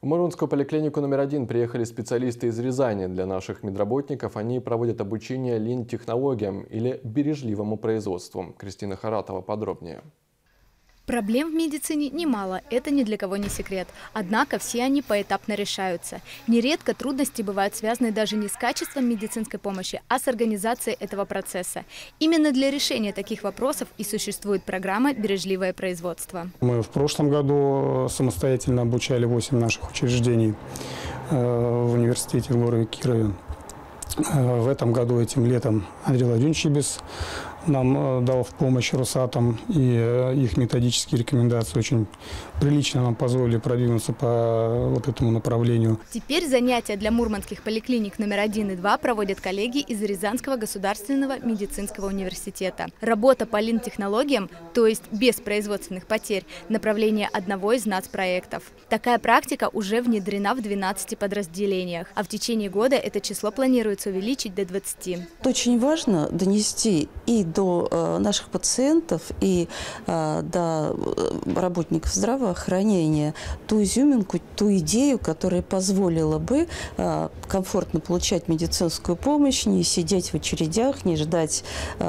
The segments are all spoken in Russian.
В Мурманскую поликлинику номер 1 приехали специалисты из Рязани. Для наших медработников они проводят обучение лин-технологиям или бережливому производству. Кристина Харатова подробнее. Проблем в медицине немало, это ни для кого не секрет. Однако все они поэтапно решаются. Нередко трудности бывают связаны даже не с качеством медицинской помощи, а с организацией этого процесса. Именно для решения таких вопросов и существует программа «Бережливое производство». Мы в прошлом году самостоятельно обучали 8 наших учреждений в университете в Кирове. В этом году, этим летом, Андрей Владимирович Чибис нам дал в помощь Росатом, и их методические рекомендации очень прилично нам позволили продвинуться по вот этому направлению. Теперь занятия для мурманских поликлиник номер 1 и 2 проводят коллеги из Рязанского государственного медицинского университета. Работа по лин-технологиям, то есть без производственных потерь, направление одного из нацпроектов. Такая практика уже внедрена в 12 подразделениях, а в течение года это число планируется увеличить до 20. Очень важно донести и до наших пациентов, и до работников здравоохранения ту изюминку, ту идею, которая позволила бы комфортно получать медицинскую помощь, не сидеть в очередях, не ждать,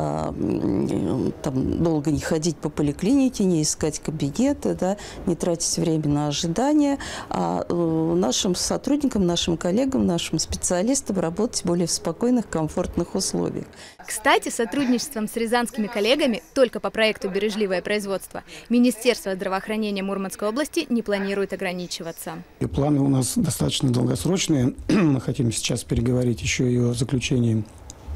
там, долго не ходить по поликлинике, не искать кабинеты, да, не тратить время на ожидание, а нашим сотрудникам, нашим коллегам, нашим специалистам работать более в спокойных, комфортных условиях. Кстати, сотрудничеством с рязанскими коллегами только по проекту «Бережливое производство» Министерство здравоохранения Мурманской области не планирует ограничиваться. И планы у нас достаточно долгосрочные. Мы хотим сейчас переговорить еще и о заключении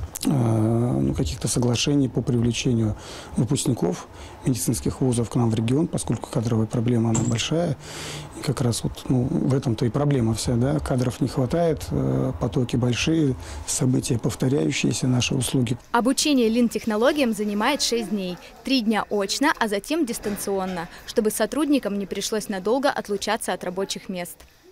каких-то соглашений по привлечению выпускников медицинских вузов к нам в регион, поскольку кадровая проблема она большая. И как раз вот, в этом-то и проблема вся, да? Кадров не хватает, потоки большие, события повторяющиеся, наши услуги. Обучение лин-технологиям занимает 6 дней. 3 дня очно, а затем дистанционно, чтобы сотрудникам не пришлось надолго отлучаться от рабочих мест.